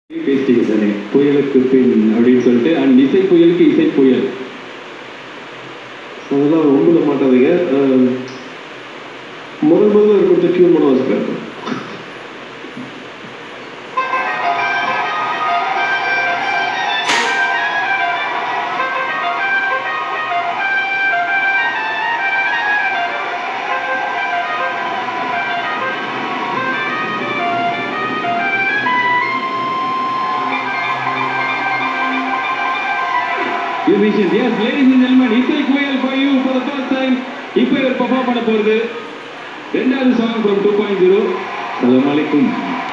பேசிட்டீங்க தானே, புயலுக்கு பின் அப்படின்னு சொல்லிட்டு, அண்ட் இசை புயலுக்கு இசை புயல் அதெல்லாம் ரொம்ப மாட்டாதீங்க. முதல்ல கொஞ்சம் டியூன் பண்ண வச்சுருக்கேன். Yes, ladies and gentlemen, இசை புயல் for you for the first time. இப்போ இவர் பெர்ஃபார்ம் பண்ண போறது 2வது சாங் from 2.0. அஸ்ஸலாமு அலைக்கும்.